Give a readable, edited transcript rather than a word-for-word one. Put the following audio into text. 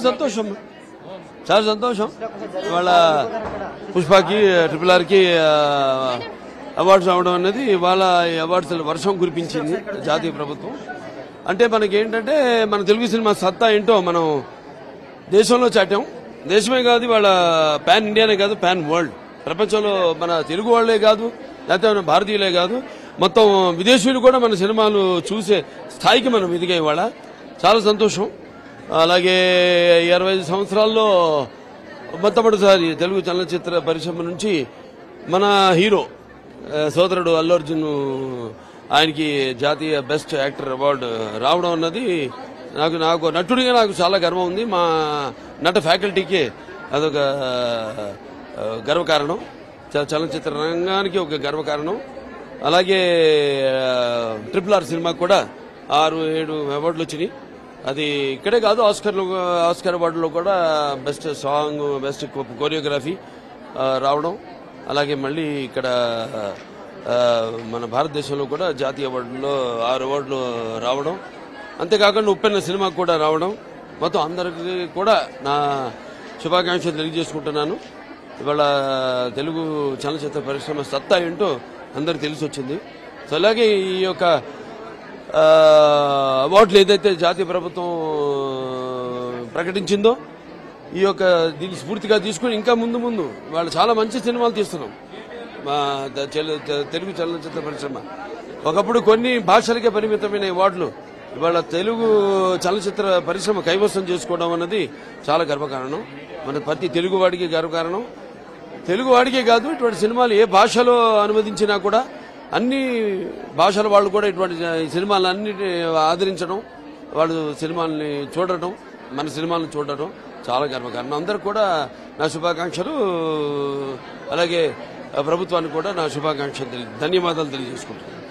సంతోషం, చాలా సంతోషం. ఇవాళ పుష్పకి RRRకి అవార్డ్స్ రావడం అనేది ఇవాళ అవార్డ్స్ వర్షం కురిపించింది జాతీయ ప్రభుత్వం. అంటే మనకి ఏంటంటే మన తెలుగు సినిమా సత్తా ఏంటో మనం దేశంలో చాటాం. దేశమే కాదు వాళ్ళ పాన్ ఇండియానే కాదు, పాన్ వరల్డ్. ప్రపంచంలో మన తెలుగు వాళ్లే కాదు, లేకపోతే మన భారతీయులే కాదు, మొత్తం విదేశీయులు కూడా మన సినిమాలు చూసే స్థాయికి మనం ఎదిగాయి. ఇవాళ చాలా సంతోషం. అలాగే 25 సంవత్సరాల్లో మొట్టమొదటిసారి తెలుగు చలనచిత్ర పరిశ్రమ నుంచి మన హీరో సోదరుడు అల్లు అర్జున్ ఆయనకి జాతీయ బెస్ట్ యాక్టర్ అవార్డు రావడం అన్నది నాకు నటుడిగా నాకు చాలా గర్వం ఉంది. మా నట ఫ్యాకల్టీకి అదొక గర్వకారణం, చలనచిత్ర రంగానికి ఒక గర్వకారణం. అలాగే RRR సినిమాకి కూడా 6-7 అవార్డులు వచ్చినాయి. అది ఇక్కడే కాదు, ఆస్కర్ అవార్డులో కూడా బెస్ట్ సాంగ్, బెస్ట్ కోరియోగ్రఫీ రావడం. అలాగే మళ్ళీ ఇక్కడ మన భారతదేశంలో కూడా జాతీయ అవార్డులో 6 అవార్డులు రావడం. అంతేకాకుండా ఉప్పెన్న సినిమాకు కూడా రావడం. మొత్తం అందరికీ కూడా నా శుభాకాంక్షలు తెలియజేసుకుంటున్నాను. ఇవాళ తెలుగు చలనచిత్ర పరిశ్రమ సత్తా ఏంటో అందరికి తెలిసి వచ్చింది. సో అలాగే ఈ యొక్క అవార్డులు ఏదైతే జాతీయ ప్రభుత్వం ప్రకటించిందో ఈ యొక్క దీన్ని స్ఫూర్తిగా తీసుకుని ఇంకా ముందు వాళ్ళు చాలా మంచి సినిమాలు తీస్తున్నాం. మా తెలుగు చలనచిత్ర పరిశ్రమ ఒకప్పుడు కొన్ని భాషలకే పరిమితమైన అవార్డులు ఇవాళ తెలుగు చలనచిత్ర పరిశ్రమ కైవసం చేసుకోవడం అన్నది చాలా గర్వకారణం. మన ప్రతి తెలుగు వాడికి గర్వకారణం. తెలుగు వాడికే కాదు, ఇటువంటి సినిమాలు ఏ భాషలో అనువదించినా కూడా అన్ని భాషల వాళ్ళు కూడా ఇటువంటి సినిమాలను అన్నిటి ఆదరించడం, వాళ్ళు సినిమాల్ని చూడటం, మన సినిమాలను చూడటం చాలా గర్వకారణం. అందరికి కూడా నా శుభాకాంక్షలు. అలాగే ప్రభుత్వానికి కూడా నా శుభాకాంక్షలు ధన్యవాదాలు తెలియజేసుకుంటున్నాను.